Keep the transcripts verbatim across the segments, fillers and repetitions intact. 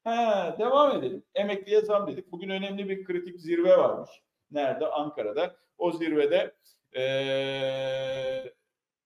Ha, devam edelim. Emekliye zam dedik. Bugün önemli bir kritik zirve varmış. Nerede? Ankara'da. O zirvede ee,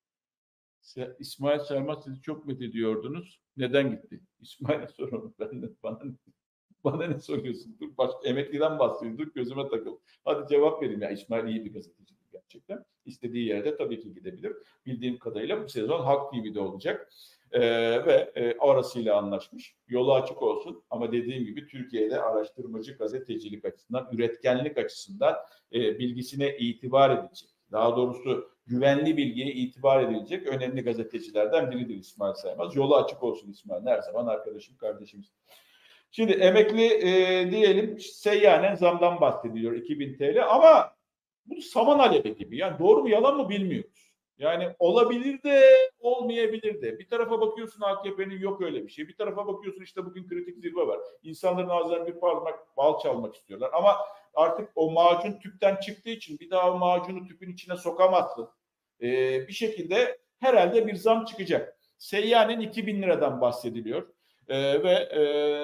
İsmail Saymaz sizi çok methediyordunuz. Neden gitti? İsmail'e soralım. Ben de, bana, bana ne soruyorsun? Dur, baş, emekliden bahsediyorduk. Gözüme takıldı. Hadi cevap vereyim. Ya İsmail iyi bir gazeteci gerçekten. İstediği yerde tabii ki gidebilir. Bildiğim kadarıyla bu sezon Halk T V'de olacak. Ee, ve e, orasıyla anlaşmış. Yolu açık olsun. Ama dediğim gibi Türkiye'de araştırmacı gazetecilik açısından, üretkenlik açısından e, bilgisine itibar edilecek. Daha doğrusu güvenli bilgiye itibar edilecek önemli gazetecilerden biridir İsmail Saymaz. Yolu açık olsun İsmail. Her zaman arkadaşım, kardeşimiz. Şimdi emekli e, diyelim seyyanen zamdan bahsediliyor iki bin T L ama bu saman alevi gibi. Yani doğru mu yalan mı bilmiyoruz. Yani olabilir de olmayabilir de. Bir tarafa bakıyorsun A K P'nin yok öyle bir şey. Bir tarafa bakıyorsun işte bugün kritik zirve var. İnsanların ağzından bir parmak bal çalmak istiyorlar. Ama artık o macun tüpten çıktığı için bir daha o macunu tüpün içine sokamazsın. Ee, bir şekilde herhalde bir zam çıkacak. Seyyanen iki bin liradan bahsediliyor. Ee, ve e,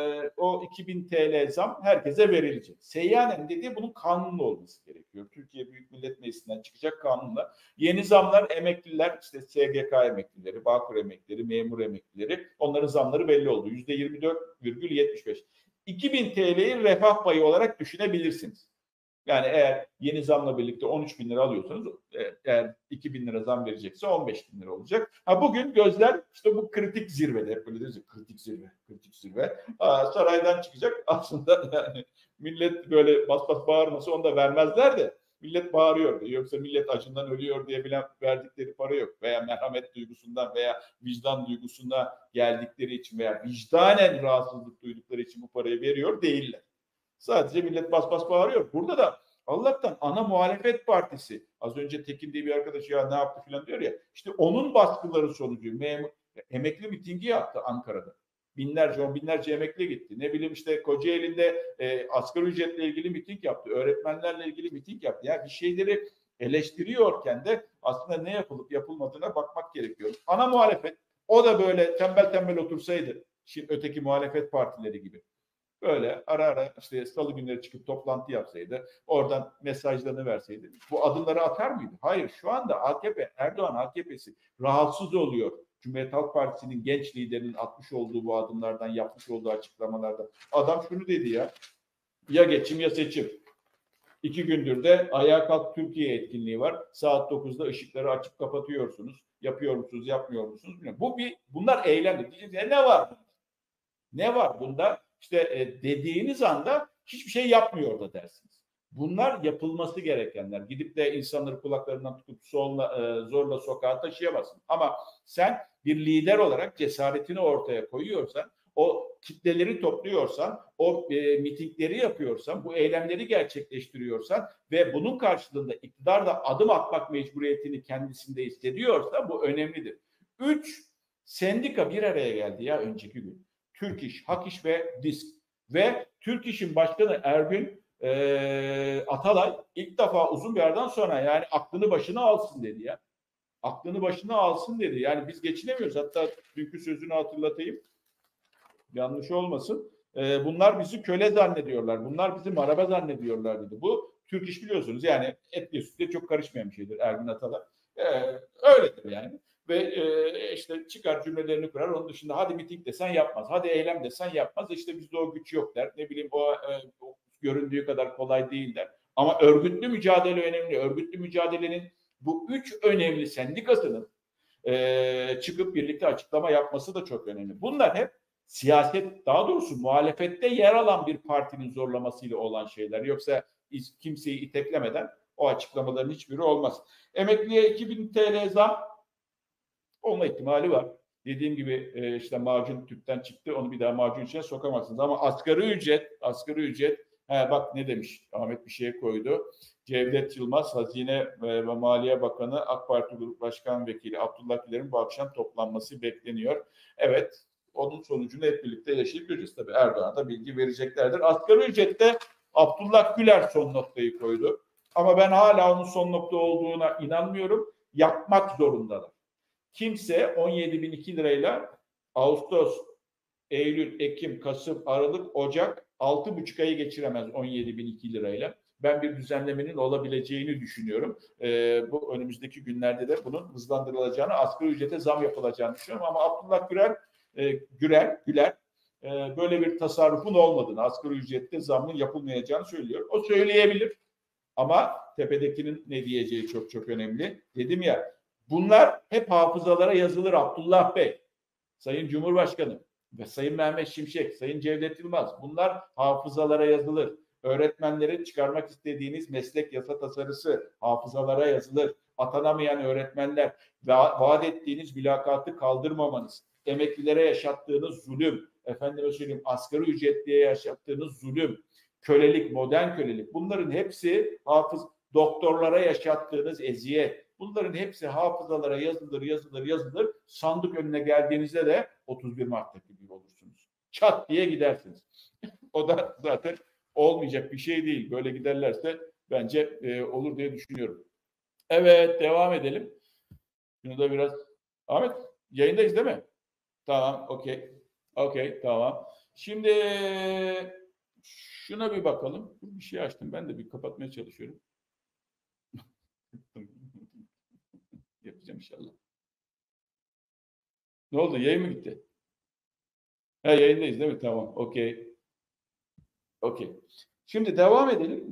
o iki bin T L zam herkese verilecek. Seyyanen dediği bunun kanunlu olması gerekiyor. Türkiye Büyük Millet Meclisi'nden çıkacak kanunla. Yeni zamlar emekliler, işte S G K emeklileri, Bağkur emeklileri, memur emeklileri, onların zamları belli oldu. yüzde yirmi dört virgül yetmiş beş. iki bin T L'yi refah payı olarak düşünebilirsiniz. Yani eğer yeni zamla birlikte on üç bin lira alıyorsanız, eğer iki bin lira zam verecekse on beş bin lira olacak. Ha, bugün gözler işte bu kritik zirvede, hep böyle deriz ya, kritik zirve, kritik zirve. Ha, saraydan çıkacak aslında, yani millet böyle bas bas bağırması onu da vermezler de millet bağırıyor. Yoksa millet acından ölüyor diye bile verdikleri para yok. Veya merhamet duygusundan veya vicdan duygusuna geldikleri için veya vicdanen rahatsızlık duydukları için bu parayı veriyor değiller. Sadece millet bas bas bağırıyor. Burada da Allah'tan ana muhalefet partisi, az önce Tekin diye bir arkadaş ya ne yaptı falan diyor ya, işte onun baskıları sonucu memur, emekli mitingi yaptı Ankara'da. Binlerce, on binlerce emekli gitti. Ne bileyim işte Kocaeli'nde e, asgari ücretle ilgili miting yaptı. Öğretmenlerle ilgili miting yaptı. Yani bir şeyleri eleştiriyorken de aslında ne yapılıp yapılmadığına bakmak gerekiyor. Ana muhalefet, o da böyle tembel tembel otursaydı, şimdi öteki muhalefet partileri gibi, böyle ara ara işte salı günleri çıkıp toplantı yapsaydı, oradan mesajlarını verseydi, bu adımları atar mıydı? Hayır, şu anda A K P, Erdoğan A K P'si rahatsız oluyor. Cumhuriyet Halk Partisi'nin genç liderinin atmış olduğu bu adımlardan, yapmış olduğu açıklamalardan. Adam şunu dedi ya, ya geçim ya seçim. İki gündür de Ayağa Kalk Türkiye etkinliği var. Saat dokuzda ışıkları açıp kapatıyorsunuz. Yapıyor musunuz, yapmıyor musunuz? Bilmiyorum. Bu bir, bunlar eylemdir. Diyeceğiz, ne var? Ne var bunda? İşte e, dediğiniz anda hiçbir şey yapmıyor da dersiniz. Bunlar yapılması gerekenler. Gidip de insanları kulaklarından tutup zorla, e, zorla sokağa taşıyamazsın. Ama sen bir lider olarak cesaretini ortaya koyuyorsan, o kitleleri topluyorsan, o e, mitingleri yapıyorsan, bu eylemleri gerçekleştiriyorsan ve bunun karşılığında iktidar da adım atmak mecburiyetini kendisinde hissediyorsa bu önemlidir. Üç, sendika bir araya geldi ya önceki gün. Türk İş, Hak İş ve Disk. Ve Türk İş'in başkanı Ergün e, Atalay ilk defa uzun bir aradan sonra yani aklını başına alsın dedi ya. Aklını başına alsın dedi. Yani biz geçinemiyoruz. Hatta dünkü sözünü hatırlatayım. Yanlış olmasın. E, bunlar bizi köle zannediyorlar. Bunlar bizi maraba zannediyorlar dedi. Bu Türk İş biliyorsunuz. Yani etle sütle çok karışmayan bir şeydir Ergün Atalay. E, öyledir yani. Ve e, işte çıkar cümlelerini kurar. Onun dışında hadi miting desen yapmaz. Hadi eylem desen yapmaz. İşte bizde o güç yok der. Ne bileyim o, e, o göründüğü kadar kolay değil der. Ama örgütlü mücadele önemli. Örgütlü mücadelenin bu üç önemli sendikasının e, çıkıp birlikte açıklama yapması da çok önemli. Bunlar hep siyaset, daha doğrusu muhalefette yer alan bir partinin zorlamasıyla olan şeyler. Yoksa kimseyi iteklemeden o açıklamaların hiçbiri olmaz. Emekliye iki bin T L zam olma ihtimali var. Dediğim gibi e, işte macun tüpten çıktı, onu bir daha macun içine sokamazsınız. Ama asgari ücret, asgari ücret, he, bak ne demiş Ahmet bir şeye koydu. Cevdet Yılmaz, Hazine ve Maliye Bakanı, AK Parti Grup Başkan Vekili Abdullah Güler'in bu akşam toplanması bekleniyor. Evet, onun sonucunu hep birlikte yaşayıp göreceğiz. Tabii Erdoğan'a da bilgi vereceklerdir. Asgari ücrette Abdullah Güler son noktayı koydu. Ama ben hala onun son nokta olduğuna inanmıyorum. Yapmak zorundalar. Kimse on yedi bin iki lirayla Ağustos Eylül, Ekim, Kasım, Aralık, Ocak altı buçuk ayı geçiremez on yedi bin iki lirayla. Ben bir düzenlemenin olabileceğini düşünüyorum. Ee, bu önümüzdeki günlerde de bunun hızlandırılacağını, asgari ücrete zam yapılacağını düşünüyorum. Ama Abdullah Güler, e, Güler, Güler e, böyle bir tasarrufun olmadığını, asgari ücrette zamın yapılmayacağını söylüyor. O söyleyebilir. Ama tepedekinin ne diyeceği çok çok önemli. Dedim ya, bunlar hep hafızalara yazılır Abdullah Bey, Sayın Cumhurbaşkanı ve Sayın Mehmet Şimşek, Sayın Cevdet Yılmaz. Bunlar hafızalara yazılır. Öğretmenlerin çıkarmak istediğiniz meslek yasa tasarısı hafızalara yazılır. Atanamayan öğretmenler, vaat ettiğiniz mülakatı kaldırmamanız, emeklilere yaşattığınız zulüm, efendime söyleyeyim asgari ücretliye yaşattığınız zulüm, kölelik, modern kölelik, bunların hepsi hafız, doktorlara yaşattığınız eziyet, bunların hepsi hafızalara yazılır, yazılır, yazılır. Sandık önüne geldiğinizde de otuz bir Mart'taki gibi olursunuz. Çat diye gidersiniz. O da zaten olmayacak bir şey değil. Böyle giderlerse bence e, olur diye düşünüyorum. Evet, devam edelim. Şunu da biraz... Ahmet, yayındayız değil mi? Tamam, okey. Okey, tamam. Şimdi şuna bir bakalım. Bir şey açtım. Ben de bir kapatmaya çalışıyorum. Yapacağım inşallah. Ne oldu? Yayın mı gitti? Ha, yayındayız değil mi? Tamam. Okey. Okey. Şimdi devam edelim.